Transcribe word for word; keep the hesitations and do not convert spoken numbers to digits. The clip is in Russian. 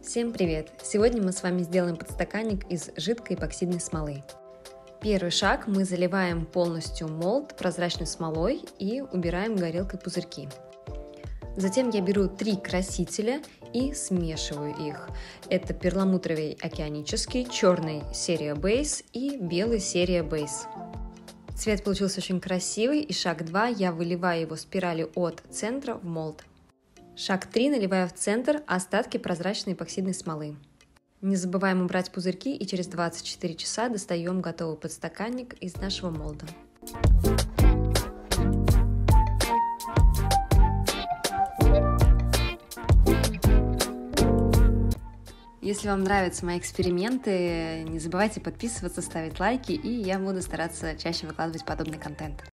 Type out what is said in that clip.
Всем привет! Сегодня мы с вами сделаем подстаканник из жидкой эпоксидной смолы. Первый шаг: мы заливаем полностью молд прозрачной смолой и убираем горелкой пузырьки. Затем я беру три красителя и смешиваю их. Это перламутровый океанический, черный серия Base и белый серия Base. Цвет получился очень красивый, и шаг два: я выливаю его спиралью от центра в молд. Шаг три: наливаю в центр остатки прозрачной эпоксидной смолы. Не забываем убрать пузырьки, и через двадцать четыре часа достаем готовый подстаканник из нашего молда. Если вам нравятся мои эксперименты, не забывайте подписываться, ставить лайки, и я буду стараться чаще выкладывать подобный контент.